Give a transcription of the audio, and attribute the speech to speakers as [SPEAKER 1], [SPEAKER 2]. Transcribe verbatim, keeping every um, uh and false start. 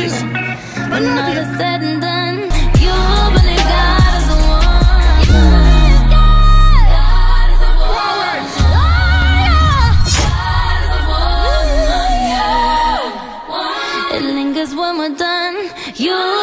[SPEAKER 1] When all is said and done, you believe God is the one. God is the one. God is the one. It lingers when we're done. You